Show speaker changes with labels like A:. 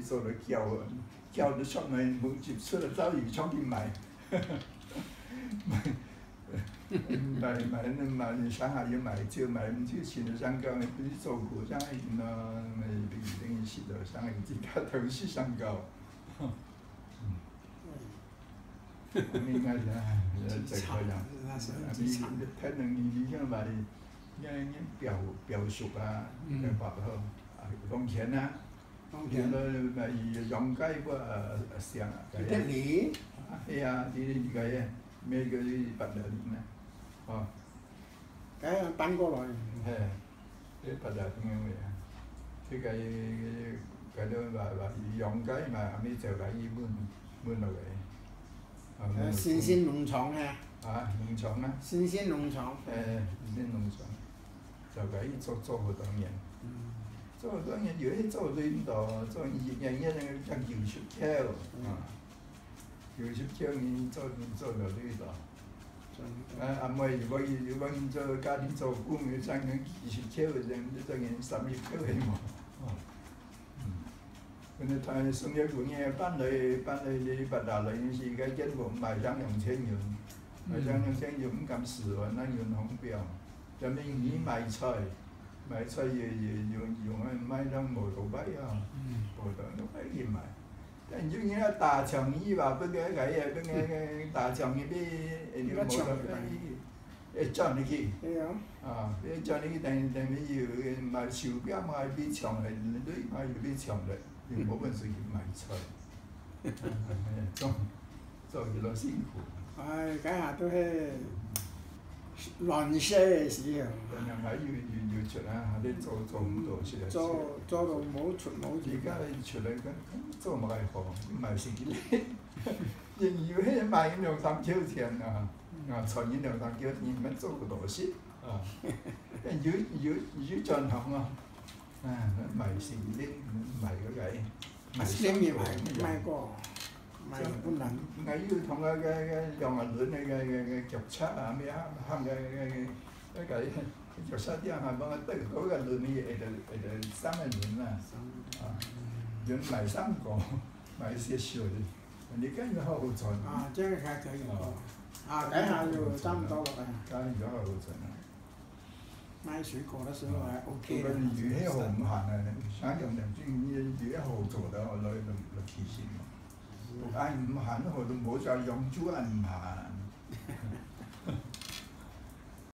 A: 做咗叫咗出嚟，冇接出嚟周瑜衝去買，買上下要買蕉買唔知前日上交咪不是做過，上下咯咪等於是就上下自家投資上交。應該係這個樣。你睇你像話你表叔啊，白好，農田啊，然後咪養雞個上啊，係啊，你個嘢咩叫啲白料呢？哦，
B: cái搬過來。
A: 係，啲白料點樣嘅？即係嗰度話養雞嘛，後尾就嚟搬落嚟。
B: 新鮮農場啊！
A: 農場啊！
B: 新鮮農場。
A: 新鮮農場，就咁做好多年，做好多年，有啲做領導，做人像90條，90條你做到領導。阿妹如果做家庭做工，你像20條嘅人，你做人30條係冇。佢哋睇送一個嘢搬嚟你八大嚟是個一個賣上2000元，賣上2000元唔敢10萬，那有紅標。人哋你買菜也用賣上5多塊啊，5多塊去買。但就而家大場呢話不嘅大場呢啲冇得誒賺你去。你賺你去，但你要買手錶買比長嚟，你買要比長嚟。你冇本事去買菜，做幾多辛苦。
B: 嗰下都係亂些嘅時候。
A: 但係要出啊！你做唔到出嚟。
B: 做到冇出冇入。
A: 而家你出嚟咁做埋行，賣成啲，仍要係賣2-3條錢啊！賺2-3條，你唔做唔到事啊！要賺行啊！賣成啲賣嗰個，
B: 生意賣過，賣不能。
A: 我要同個楊亞倫嘅腳車啊咩啊，行個腳車啲啊，幫我對嗰個輪嘢就3個輪啦，輪賣3個，賣些少啲，你跟住好好賺。
B: 這個還可以。這下就差唔多了。
A: 這樣就好好賺啦。
B: 賣水果的時候還 OK
A: 的。魚喺河唔行啊！想用人專魚喺河做到落提線喎。唔行河都冇再養豬啊！唔行。